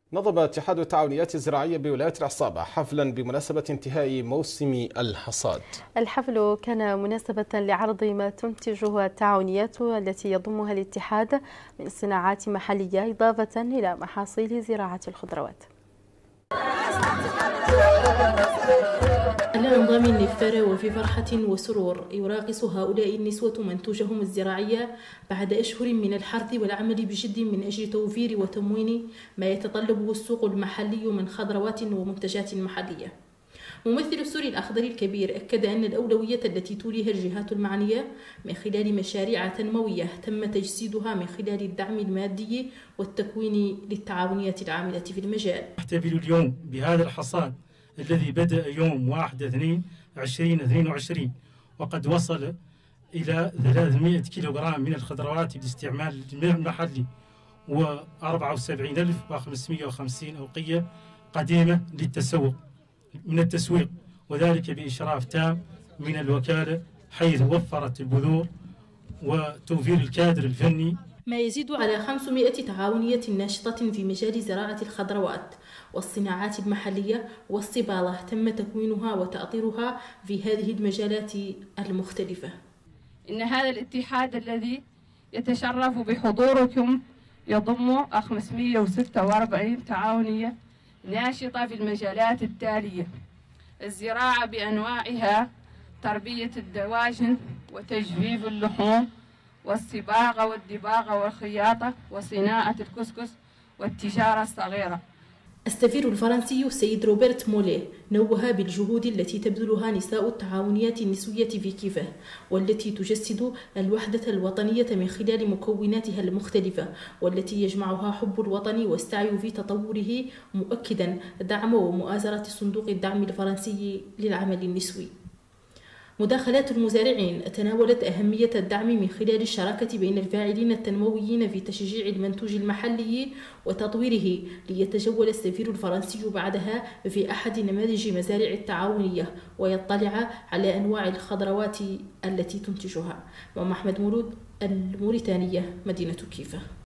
نظم اتحاد التعاونيات الزراعية بولاية العصابة حفلا بمناسبة انتهاء موسم الحصاد. الحفل كان مناسبة لعرض ما تنتجه التعاونيات التي يضمها الاتحاد من صناعات محلية إضافة إلى محاصيل زراعة الخضروات. على أنظام النفارة وفي فرحة وسرور يراقص هؤلاء النسوة منتوجهم الزراعي بعد أشهر من الحرث والعمل بجد من أجل توفير وتموين ما يتطلبه السوق المحلي من خضروات ومنتجات محلية. ممثل السور الأخضر الكبير أكد أن الأولوية التي توليها الجهات المعنية من خلال مشاريع تنموية تم تجسيدها من خلال الدعم المادي والتكوين للتعاونيات العاملة في المجال. نحتفل اليوم بهذا الحصاد الذي بدأ يوم 1/2/2022 وقد وصل إلى 300 كيلوغرام من الخضروات بالاستعمال المحلي و74,550 أوقية قديمة من التسويق، وذلك بإشراف تام من الوكالة، حيث وفرت البذور وتوفير الكادر الفني. ما يزيد على 500 تعاونية ناشطة في مجال زراعة الخضروات والصناعات المحلية والصبالة تم تكوينها وتأطيرها في هذه المجالات المختلفة. إن هذا الاتحاد الذي يتشرف بحضوركم يضم 546 تعاونية ناشطة في المجالات التالية: الزراعة بأنواعها، تربية الدواجن وتجفيف اللحوم، والصباغة والدباغة والخياطة وصناعة الكسكس والتجارة الصغيرة. السفير الفرنسي السيد روبرت موليه نوه بالجهود التي تبذلها نساء التعاونيات النسوية في كيفه، والتي تجسد الوحدة الوطنية من خلال مكوناتها المختلفة، والتي يجمعها حب الوطن والسعي في تطوره، مؤكدا دعم ومؤازرة صندوق الدعم الفرنسي للعمل النسوي. مداخلات المزارعين تناولت أهمية الدعم من خلال الشراكة بين الفاعلين التنمويين في تشجيع المنتوج المحلي وتطويره، ليتجول السفير الفرنسي بعدها في أحد نماذج مزارع التعاونية ويطلع على أنواع الخضروات التي تنتجها. محمد مولود، الموريتانية، مدينة كيفا.